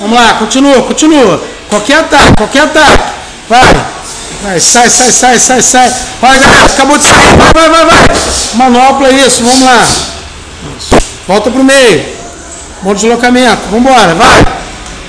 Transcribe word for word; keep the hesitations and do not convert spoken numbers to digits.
Vamos lá, continua, continua. Qualquer ataque, qualquer ataque. Vai. Vai, sai, sai, sai, sai, sai. Vai, galera, acabou de sair. Vai, vai, vai, vai. Manopla, isso, vamos lá. Volta pro meio. Bom deslocamento. Vambora, vai.